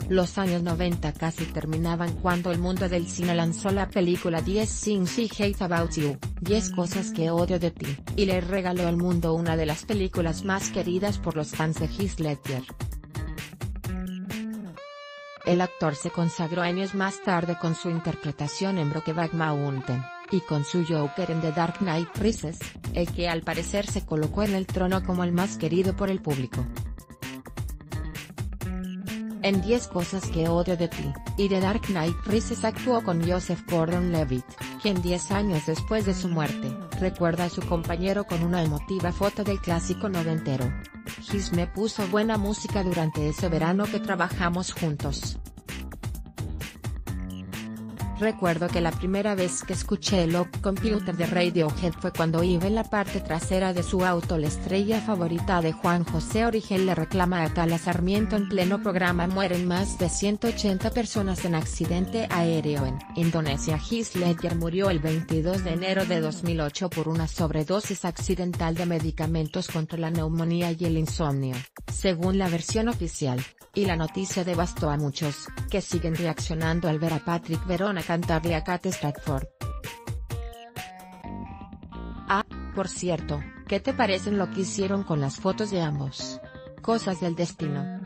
Los años 90 casi terminaban cuando el mundo del cine lanzó la película 10 Things I Hate About You, 10 cosas que odio de ti, y le regaló al mundo una de las películas más queridas por los fans de Heath Ledger. El actor se consagró años más tarde con su interpretación en Brokeback Mountain, y con su Joker en The Dark Knight Rises, el que al parecer se colocó en el trono como el más querido por el público. En 10 cosas que odio de ti, y The Dark Knight Rises actuó con Joseph Gordon-Levitt, quien 10 años después de su muerte, recuerda a su compañero con una emotiva foto del clásico noventero. Heath me puso buena música durante ese verano que trabajamos juntos. Recuerdo que la primera vez que escuché Love Computer de Radiohead fue cuando iba en la parte trasera de su auto. La estrella favorita de Juan José Origel le reclama a Carla Sarmiento en pleno programa. Mueren más de 180 personas en accidente aéreo en Indonesia. Heath Ledger murió el 22 de enero de 2008 por una sobredosis accidental de medicamentos contra la neumonía y el insomnio, según la versión oficial, y la noticia devastó a muchos, que siguen reaccionando al ver a Patrick Verona cantarle a Kate Stratford. Ah, por cierto, ¿qué te parecen lo que hicieron con las fotos de ambos? Cosas del destino.